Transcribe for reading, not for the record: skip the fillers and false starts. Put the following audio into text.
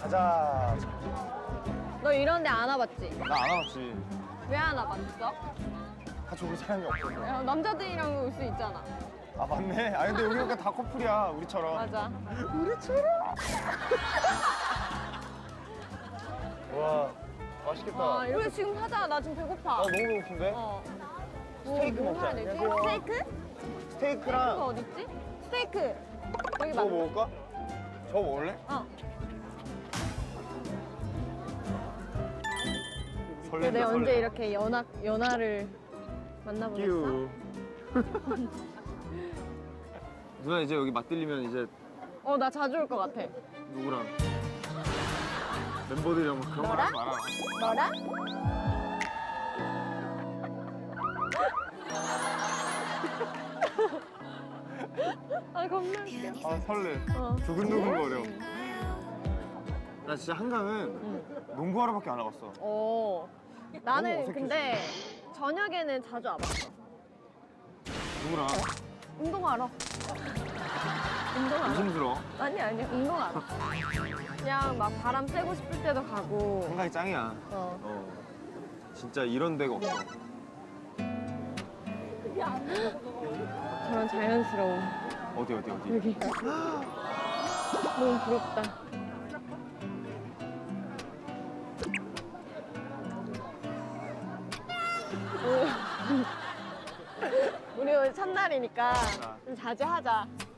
가자. 너 이런 데 안 와봤지? 나 안 와봤지. 왜 안 와봤어? 같이 올 사람이 없어서. 야, 남자들이랑 올 수 있잖아. 아 맞네. 아 근데 여기가 다 커플이야 우리처럼. 맞아. 우리처럼. 와 맛있겠다. 아, 이렇게 지금 하자. 나 지금 배고파. 너무 배고픈데? 어. 스테이크 뭐 먹자. 해야 되지? 안녕하세요. 스테이크? 스테이크가 스테이크랑 어딨지? 스테이크. 여기 저거 맞나? 먹을까? 저거 먹을래? 어. 설렌다, 내가 언제 설레. 이렇게 연하를 만나보겠어? 끼우. 누나 이제 여기 맛들리면 이제 어, 나 자주 올 것 같아. 누구랑? 멤버들이랑 막 그런 거 하지 마라. 너랑? 아, 겁나 웃겨. 아 설레. 어. 두근두근거려. 나 진짜 한강은 농구하러밖에 안 와봤어. 어. 너무 나는 어색해서. 근데 저녁에는 자주 와봤어. 누구랑? 운동하러. 운동하러. 의심스러워. 아니, 운동하러. 그냥 막 바람 쐬고 싶을 때도 가고. 한강이 짱이야. 어. 진짜 이런 데가 없어. 저런 자연스러움. 어디? 여기. 너무 부럽다. 우리 오늘 첫날이니까 좀 자주 하자.